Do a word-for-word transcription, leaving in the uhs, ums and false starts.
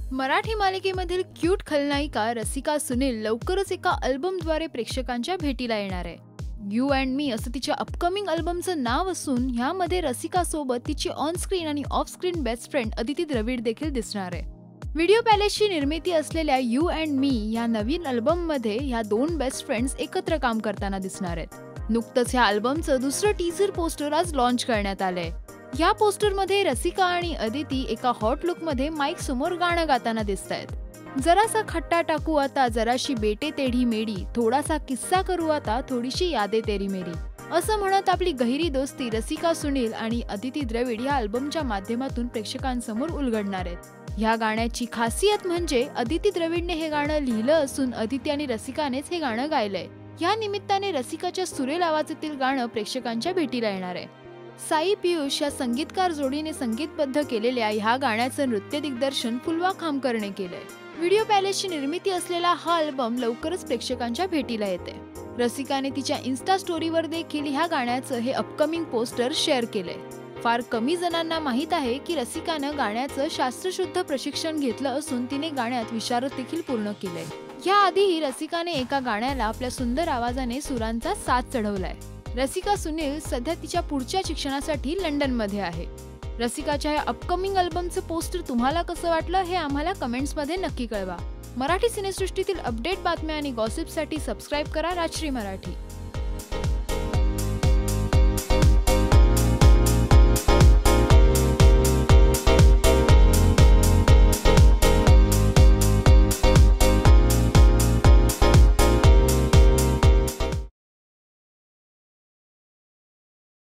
मराठी मालिकेमधील क्यूट खलनायिका रसिका सुनील लवकरच एका अल्बमद्वारे प्रेक्षकांच्या भेटीला येणार आहे. यू अँड मी असं तिच्या अपकमिंग अल्बमचं नाव असून ह्यामध्ये रसिका सोबत तिची ऑन स्क्रीन आणि off screen best friend Aditi Dravid देखील दिसणार आहे. व्हिडिओ पॅलेसची निर्मिती असलेल्या यू अँड मी या नवीन अल्बममध्ये ह्या दोन बेस्ट फ्रेंड्स एकत्र काम करताना दिसणार आहेत. नुकतंच ह्या अल्बमचं दुसरं टीझर पोस्टर आज लॉन्च करण्यात आलंय. या पोस्टरमध्ये रसिका आणि अदिती एका हॉट लुकमध्ये माईक समोर गाणं गाताना दिसतायत. जरासा खट्टा टाकू आता, जराशी बेटे तेढी मेडी, थोडासा किस्सा करू आता, थोडीशी यादे तेरी मेरी असं म्हणत आपली गहिरी दोस्ती रसिका सुनील आणि अदिती द्रविड या अल्बमच्या माध्यमातून प्रेक्षकांसमोर उलगडणार आहेत. ह्या गाण्याची खासियत म्हणजे अदिती द्रविडने हे गाणं लिहिलं असून अदिती आणि रसिकानेच हे गाणं गायलंय. या निमित्ताने रसिकाच्या सुरेल आवाजातील गाणं प्रेक्षकांच्या भेटीला येणार आहे. साई पियुष या संगीतकार जोडीने संगीतबद्ध केलेल्या ह्या गाण्याचं नृत्य दिग्दर्शन फुलवा खामकरने केलंय. व्हिडिओ पॅलेसची निर्मिती असलेला हा अल्बम लवकरच प्रेक्षकांच्या भेटीला येते. रसिकाने तिच्या इन्स्टा स्टोरीवर देखील ह्या गाण्याचं हे अपकमिंग पोस्टर शेअर केलंय. फार कमी जणांना माहीत आहे की रसिकानं गाण्याचं शास्त्रशुद्ध प्रशिक्षण घेतलं असून तिने गाण्यात विशारद देखील पूर्ण केलंय. याआधीही रसिकाने एका गाण्याला आपल्या सुंदर आवाजाने सुरांचा साथ चढवलाय. रसिका सुनील सध्या तिच्या पुढच्या शिक्षणासाठी लंडनमध्ये आहे. रसिकाच्या या अपकमिंग अल्बमचं पोस्टर तुम्हाला कसं वाटलं हे आम्हाला कमेंट्समध्ये नक्की कळवा. मराठी सिनेसृष्टीतील अपडेट बातम्या आणि गॉसिपसाठी सबस्क्राईब करा राजश्री मराठी.